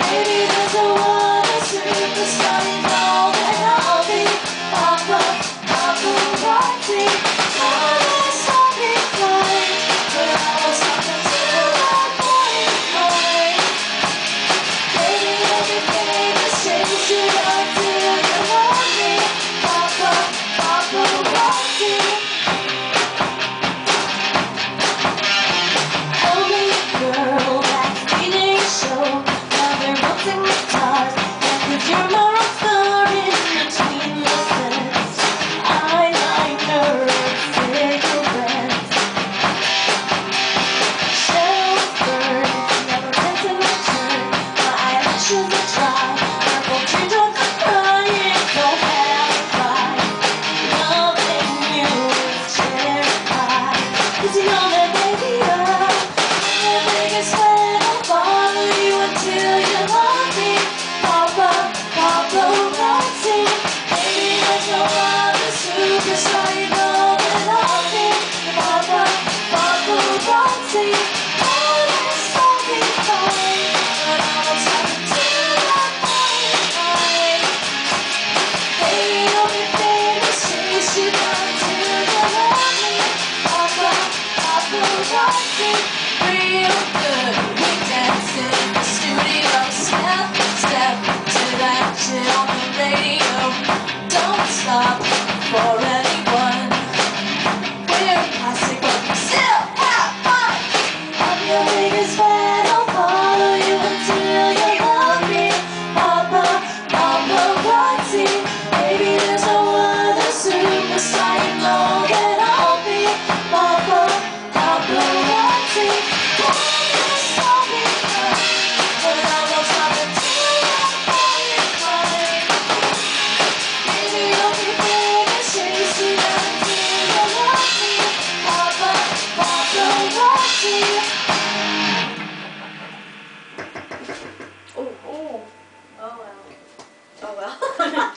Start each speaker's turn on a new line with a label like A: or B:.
A: Baby, there's no other superstar, you know that I'll be paparazzi. Always on me flying, but I was talking to that boy tonight. Baby, you'll be famous, chase you down till you love me, paparazzi. Only girl, that evening show, never melting the stars, and with your moral star in between the sets, eyeliner, cigarettes, shells burn, never meant to return, my eyelashes are dry, purple teardrops are crying, don't have to cry, loving you is cherry pie, 'cause you know that baby I'm the biggest fan, I'll follow you until you love me, paparazzi. Baby, there's no other superstar, you know that I'll be paparazzi. Always on me fine, but I was talking to that boy tonight. Baby, you'll be famous, chase you down till you love me, paparazzi. Real good, we dance in the studio, step, step to that shit on the radio. Don't stop for anyone. We're classic, but we still have fun. I'm your biggest fan, I'll follow you until you love me, paparazzi. Baby, there's no other superstar, you know that I'll be paparazzi. Always on me fine, but I was talking to that boy tonight. Baby, you'll be famous, chase you down till you love me, paparazzi. Oh well. Oh well.